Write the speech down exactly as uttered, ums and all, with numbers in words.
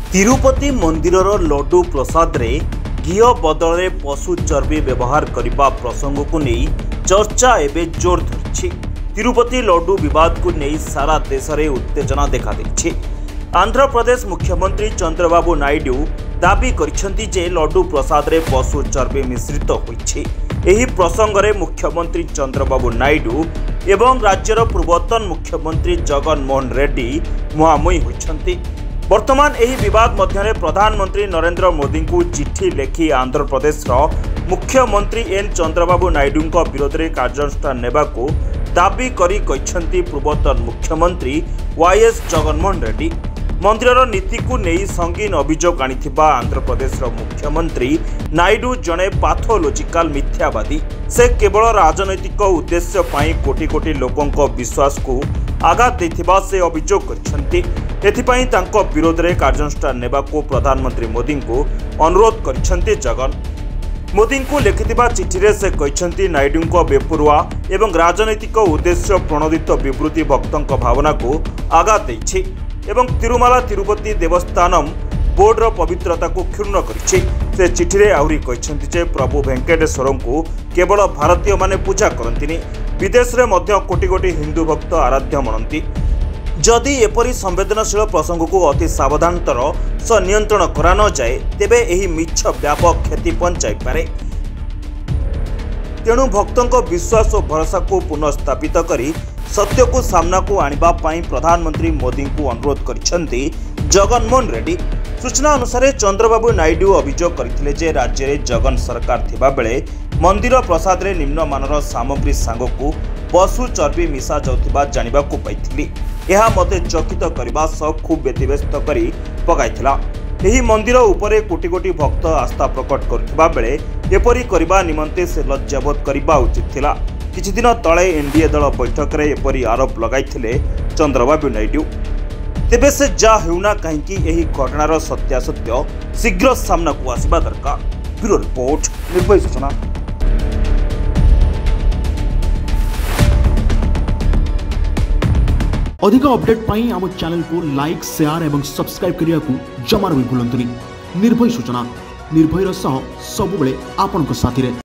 तिरुपति मंदिरर लड्डू प्रसाद रे घी बदल पशु चर्बी व्यवहार करने प्रसंग को नहीं चर्चा एवं जोर धरी। तिरुपति लड्डू विवाद को नहीं सारा देश में उत्तेजना देखा देछि। आंध्र प्रदेश मुख्यमंत्री चंद्रबाबू नायडू दाबी करिसेंति जे लड्डू प्रसाद रे पशु चर्बी मिश्रित होइछि। एही प्रसंग रे मुख्यमंत्री चंद्रबाबू नायडू एवं राज्यर पूर्वतन मुख्यमंत्री जगन मोहन रेड्डी मुहांमुही होइछंती। वर्तमान एही विवाद मध्य प्रधानमंत्री नरेंद्र मोदी को चिठी लेखि आंध्र प्रदेश मुख्यमंत्री एन चंद्रबाबू नायडू विरोध में कार्यानुष्ठान नेबाकू दाबी करी कहिसेंति पूर्वतन मुख्यमंत्री वाई एस जगनमोहन रेड्डी। मंदिरर नीति को नहीं संगीन अभियोग आनिथिबा आंध्र प्रदेश मुख्यमंत्री नायडू जड़े पाथोलोजिकाल मिथ्यावादी। से केवल राजनैतिक उद्देश्य पाई कोटी कोटी लोकों विश्वास को आघात देथिबा से अभियोग करिसेंति। एथिपाई तांको विरोध में कार्यानुष्ठान नेबाकू प्रधानमंत्री मोदी को अनुरोध करिसेंति जगन। मोदी को लिखिथिबा चिठी रे से कहिसेंति नायडू को बेपरुआ एवं राजनैतिक उद्देश्य प्रणोदित विवृत्ति भक्तों भावना को आघात देछि एवं तिरुमाला तिरुपति देवस्थानम बोर्डर पवित्रता को क्षुण्ण करिछि। से चिठी रे आहुरी कहिसेंति जे प्रभु वेंकटेश्वर को केवल भारतीय माने पूजा करंतिनि, विदेश रे मध्य कोटी कोटी हिंदू भक्त आराध्य मनंती। जदि एपरी संवेदनशील प्रसंग को अति सावधानतर सह नियंत्रण करा न जाए तेबे एही मिछ व्यापक क्षति पहुंचाई पारे। तेणु भक्तों विश्वास और भरोसा को पुनः स्थापित करी सत्य को सामना को आनिबा पाई प्रधानमंत्री मोदी को अनुरोध करिसेंति जगनमोहन रेड्डी। सूचना अनुसार चंद्रबाबू नायडू अभियोग करथिले जे राज्य रे जगन सरकार थिबा बेले मंदिर प्रसाद रे निम्न मानर सामग्री सांगकू पशु चर्बी मिसा जाउथिबा जानिबा को पाइथिली। यह मते चकित करबा सह खूब व्यतिव्यस्त करी पकाइथिला। एही मंदिर उपरे कोटी कोटी भक्त आस्था प्रकट करथिबा बेले एपरी करबा निमंते से लज्जाबोध करबा उचित थिला। किछि दिन तळे एनडीए दल बैठक रे एपरी आरोप लगाइथिले चंद्रबाबू नायडू। तेबे से जा हेउना काहेकि एही घटनार सत्यासत्य शीघ्र सामना को आसीबा दरकार। ब्यूरो रिपोर्ट, निर्भय सूचना। अधिक अपडेट पाई आम चैनल को लाइक, शेयर एवं सब्सक्राइब करिया को जमार भी भूलंतुनी। निर्भय सूचना, निर्भयर सह सबुबले आपनक साथी रे।